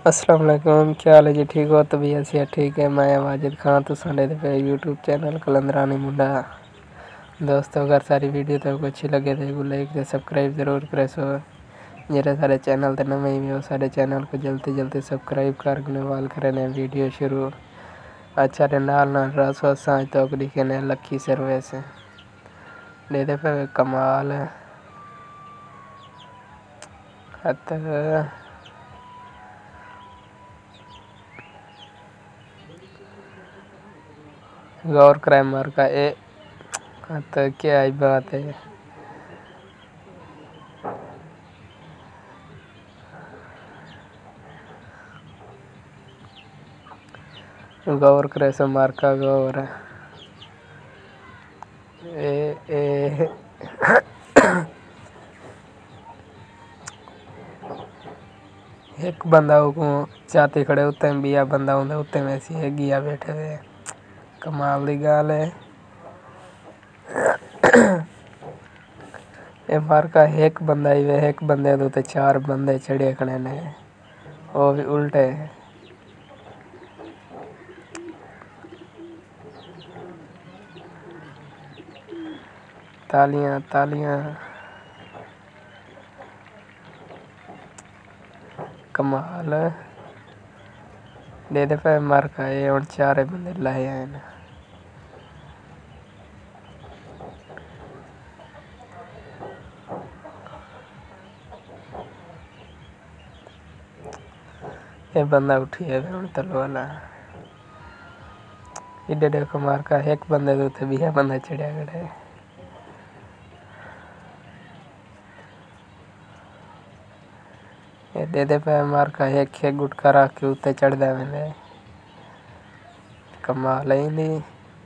अस्सलाम वालेकुम, क्या हाल है जी? ठीक हो? तबीयत से ठीक है? मैं वाजिद खान तो साढ़े पे यूट्यूब चैनल कलंदरानी मुंडा। दोस्तों अगर सारी वीडियो तो अच्छी लगे तो लाइक ते सब्सक्राइब जरूर करे सो। जेरे सारे चैनल ते नवे ही हो सारे चैनल को जल्दी जल्दी सब्सक्राइब करने वाल करें वीडियो शुरू। अच्छा रे नाल नाल रासो सांझ तो लिखे ने लक्की सर्विस दे दे पे कमाल है। गौर क्राइम मार का ए तो क्या ही बात है। गौर करे से मार का गौर ए एक बंदा को चाती खड़े उत्ते बिया बंदा होंगे उत्ते में सी गिया बैठे हुए कमाल दी गाल है। ये मार का एक बंदा ही वे एक बंदे दो ते चार बंदे चढ़े खड़े ने वो भी उल्टे। तालियां तालियां कमाल दे दे पे मार का ये और चार बंदे लाए हैं। ये बंदा उठी है तलो वाला इधर देखो मार का एक बंदे दो थे बिया बंदा चढ़िया खड़े ये दे दे पे मार का एक गुटका रख के उत्ते चढ़ दे मैंने कमाल ही नहीं।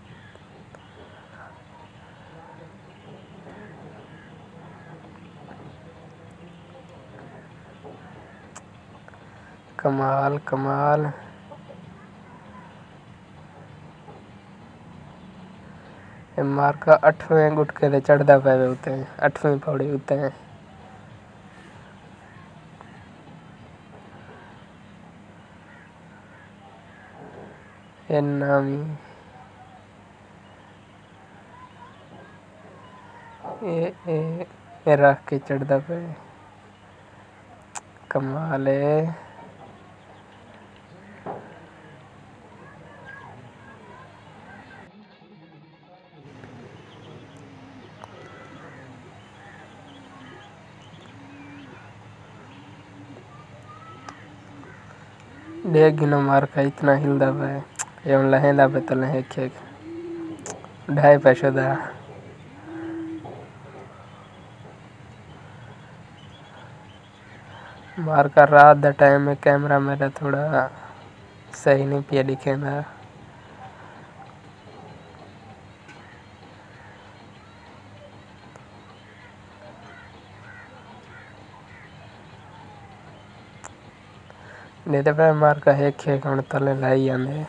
कमाल कमाल मार का 8वें गुटके ते चढ़दा पे उते 8वीं पौड़ी उते नामी ये रख के चढ़दा पे कमाल है। देख गिनो मार का इतना हिलदा पे एवं लहेंदा पे तो लहे खेक ढाई पैसे दा मार का रात दा टाइम में कैमरा मेरा थोड़ा सही नहीं पिया दिखेंदा। नहीं तो फिर मार का एक खेक हम तले लाई जाने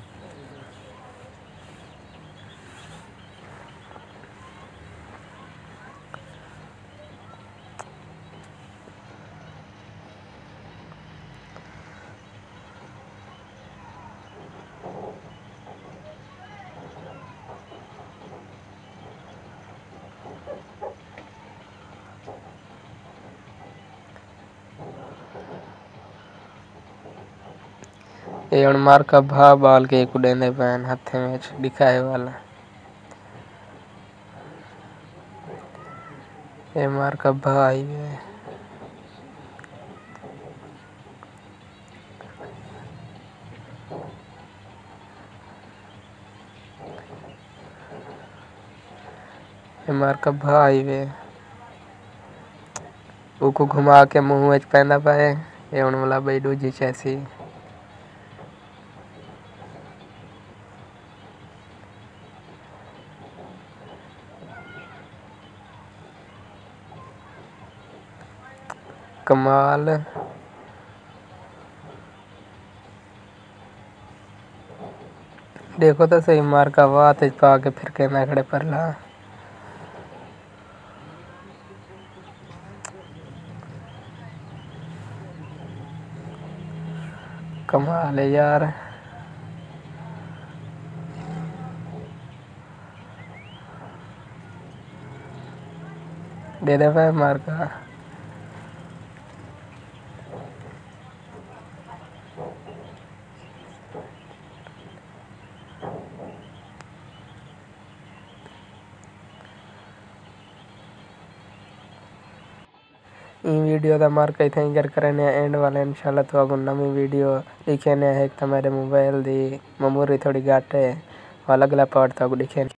ये मार का भा बाल के एक उड़ेंदे बहन हाथे में दिखाए वाला ये मार का भाई है। ये मार का भाई वे उको घुमा के मुंह में पहना पाए ये उन वाला बैडू जी जैसी कमाल देखो तो सही मार का वात पा के फिर कहना खड़े पर ला कमाल है यार। दे दे भाई मार का। वीडियो का मार कहीं थी कर करने एंड वाले इंशाल्लाह तो अब नवी वीडियो दिखे ने है तुम्हारे मोबाइल दी मेमोरी थोड़ी घट है अलग अलग पार्ट तक दिखे।